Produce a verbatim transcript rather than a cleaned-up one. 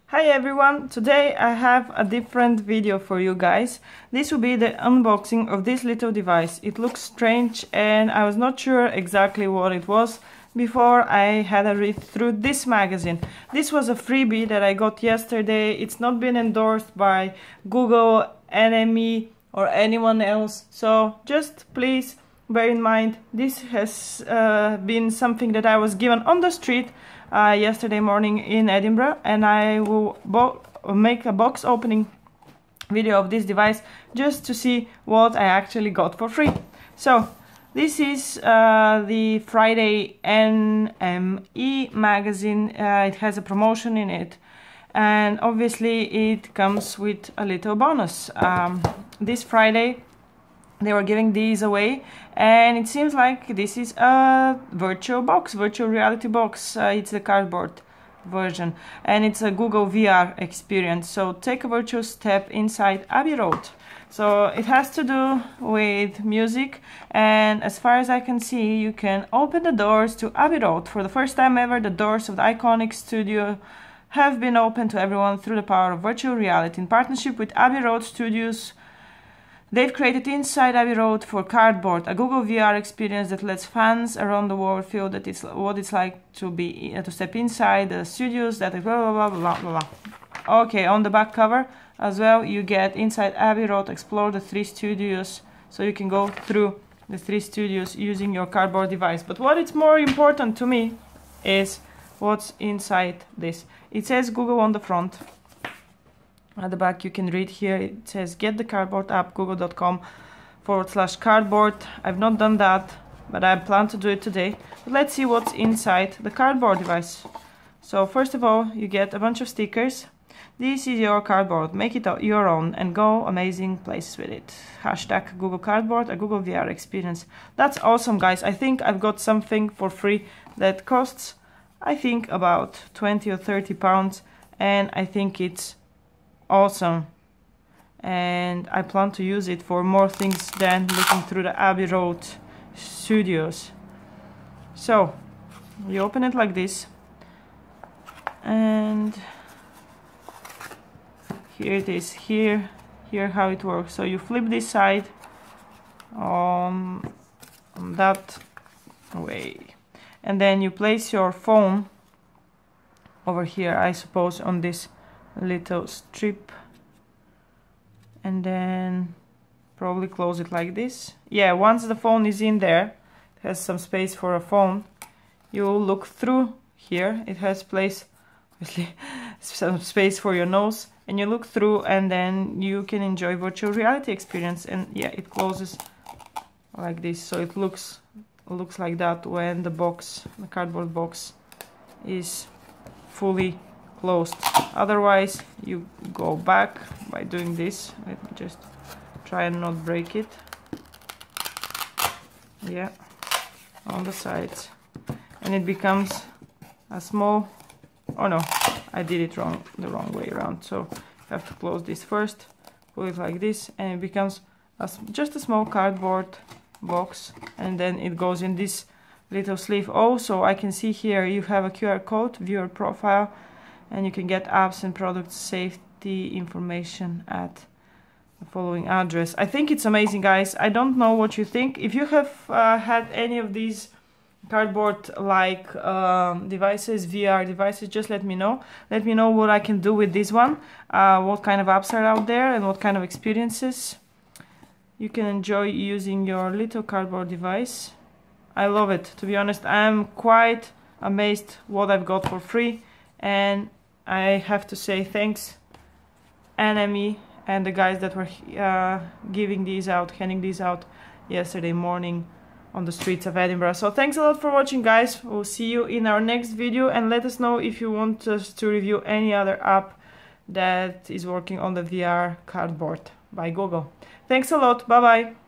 Hi everyone, today I have a different video for you guys. This will be the unboxing of this little device. It looks strange and I was not sure exactly what it was before I had a read through this magazine. This was a freebie that I got yesterday. It's not been endorsed by Google, N M E or anyone else, so just please bear in mind this has uh, been something that I was given on the street Uh, yesterday morning in Edinburgh, and I will make a box opening video of this device just to see what I actually got for free. So this is uh, the Friday N M E magazine. Uh, it has a promotion in it, and obviously it comes with a little bonus. Um, this Friday they were giving these away, and it seems like this is a virtual box, virtual reality box. Uh, it's the cardboard version, and it's a Google V R experience. So take a virtual step inside Abbey Road. So it has to do with music, and as far as I can see, you can open the doors to Abbey Road. For the first time ever, the doors of the iconic studio have been opened to everyone through the power of virtual reality. In partnership with Abbey Road Studios, they've created Inside Abbey Road for Cardboard, a Google V R experience that lets fans around the world feel that it's what it's like to be uh, to step inside the studios. That is blah blah blah blah blah. Okay, on the back cover as well, you get Inside Abbey Road, explore the three studios, so you can go through the three studios using your cardboard device. But what is more important to me is what's inside this. It says Google on the front. At the back you can read here, it says get the cardboard app, google.com forward slash cardboard. I've not done that, but I plan to do it today. But let's see what's inside the cardboard device. So first of all, you get a bunch of stickers. This is your cardboard, make it your own and go amazing places with it. Hashtag Google Cardboard, a Google V R experience. That's awesome, guys. I think I've got something for free that costs, I think, about twenty or thirty pounds, and I think it's awesome, and I plan to use it for more things than looking through the Abbey Road studios. So you open it like this, and here it is. Here here how it works. So you flip this side on, on that way, and then you place your phone over here, I suppose, on this little strip, and then probably close it like this. Yeah, once the phone is in there, it has some space for a phone. You look through here, it has place, obviously, some space for your nose, and you look through, and then you can enjoy virtual reality experience. And yeah, it closes like this, so it looks looks like that when the box, the cardboard box, is fully closed. Otherwise you go back by doing this. Let me just try and not break it. Yeah, on the sides, and it becomes a small, oh no, I did it wrong, the wrong way around. So I have to close this first, put it like this, and it becomes a, just a small cardboard box, and then it goes in this little sleeve. Also, I can see here you have a Q R code, viewer profile, and you can get apps and product safety information at the following address. I think it's amazing, guys. I don't know what you think. If you have uh, had any of these cardboard like um, devices, V R devices, just let me know. Let me know what I can do with this one, uh, what kind of apps are out there, and what kind of experiences you can enjoy using your little cardboard device. I love it, to be honest. I'm quite amazed what I've got for free, and I have to say thanks N M E and the guys that were uh, giving these out, handing these out yesterday morning on the streets of Edinburgh. So thanks a lot for watching, guys. We'll see you in our next video, and let us know if you want us to review any other app that is working on the V R cardboard by Google. Thanks a lot. Bye bye.